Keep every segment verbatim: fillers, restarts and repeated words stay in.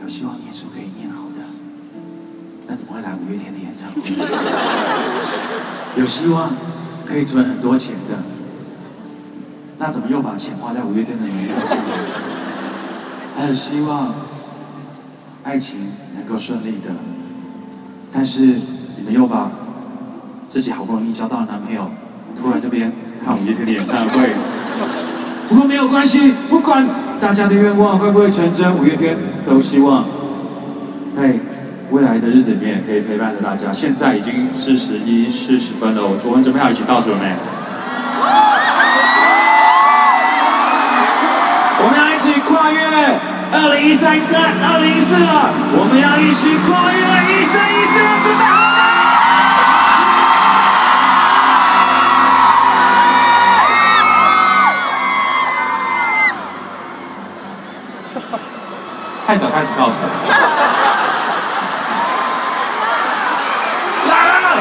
有希望念书可以念好的，那怎么会来五月天的演唱会？有希望可以存很多钱的，那怎么又把钱花在五月天的门票上？还有希望爱情能够顺利的，但是你们又把自己好不容易交到的男朋友拖来这边看五月天的演唱会。不过没有关系，不管大家的愿望会不会成真，五月天都希望在未来的日子里面可以陪伴着大家。现在已经是十一四十分了，我们准备好一起倒数了没？我们要一起跨越二零一三跟二零一四了，我们要一起跨越一三一四，准备好了吗？太早开始倒数了。来了！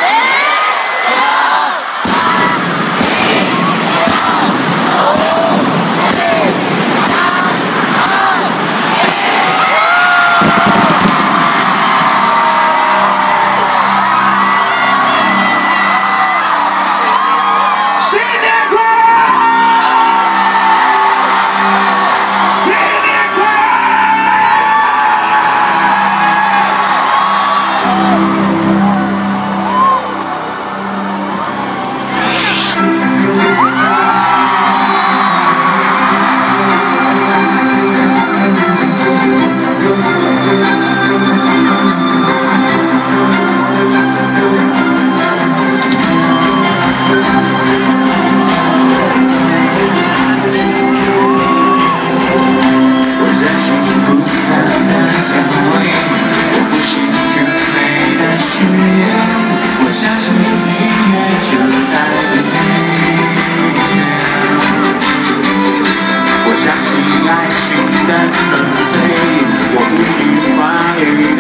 新年快乐！新年快乐！爱情的纯粹，我不需怀疑。